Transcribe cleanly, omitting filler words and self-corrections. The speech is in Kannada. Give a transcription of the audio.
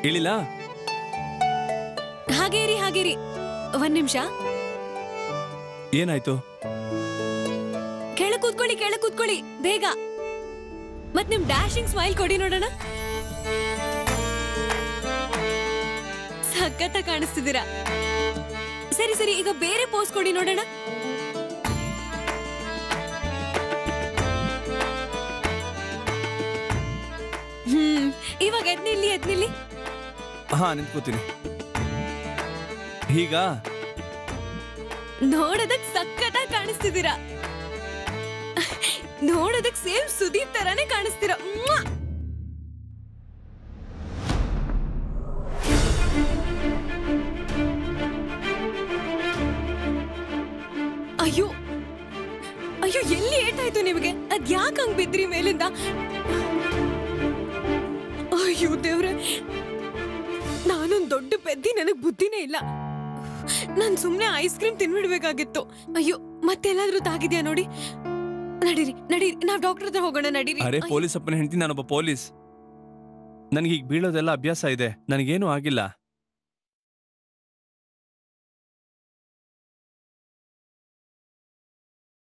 ಇಳಿಲ್ಲ? ಹಾಗೇರಿ ಒಂದ್ ನಿಮಿಷ. ಏನಾಯ್ತು? ಕೆಳ ಕೂತ್ಕೊಳ್ಳಿ ಬೇಗ. ಮತ್ ನಿಮ್ ಡ್ಯಾಶಿಂಗ್ ಸ್ಮೈಲ್ ಕೊಡಿ ನೋಡೋಣ. ಸಖತ್ತ ಕಾಣಿಸ್ತಿದ್ದೀರಾ. ಸರಿ ಈಗ ಬೇರೆ ಪೋಸ್ ಕೊಡಿ ನೋಡೋಣ. ಇವಾಗ ಎದ್ನಿಲ್ಲಿ. ಹಾ, ನಿಂತ್ಕೋತೀನಿ. ಈಗ ನೋಡೋದಕ್ ಸಖತ್ತಾಗಿ ಕಾಣಿಸ್ತಿದ್ದೀರಾ. ನೋಡೋದಕ್ ಸೇಮ್ ಸುದೀಪ್ ತರಾನೇ ಕಾಣಿಸ್ತೀರಾ. ಅಯ್ಯೋ ಎಲ್ಲಿ ಏಟಾಯ್ತು ನಿಮಗೆ? ಅದ್ ಯಾಕೆ ಹಂಗ್ ಬಿದ್ರಿ ಮೇಲಿಂದ? ಅಯ್ಯೋ ದೇವ್ರೆ, ನಾನೊಂದ್ ದೊಡ್ಡ ಪೆದ್ದಿ, ನನಗ್ ಬುದ್ಧಿನೇ ಇಲ್ಲ. ನಾನ್ ಸುಮ್ನೆ ಐಸ್ ಕ್ರೀಮ್ ತಿನ್ಬಿಡ್ಬೇಕಾಗಿತ್ತು. ಅಯ್ಯೋ, ಮತ್ತೆಲ್ಲಾದ್ರೂ ತಾಗಿದ್ಯಾ ನೋಡಿ. ನಡೀರಿ ನಾವ್ ಡಾಕ್ಟರ್ ಹತ್ರ ಹೋಗೋಣ, ನಡೀರಿ. ಅರೆ ಪೊಲೀಸ್ ಅಪ್ಪನ ಹೆಂಡತಿ, ನಾನೊಬ್ಬ ಪೊಲೀಸ್. ನನಗೆ ಈಗ ಬೀಳೋದೆಲ್ಲ ಅಭ್ಯಾಸ ಇದೆ, ನನಗೇನು ಆಗಿಲ್ಲ.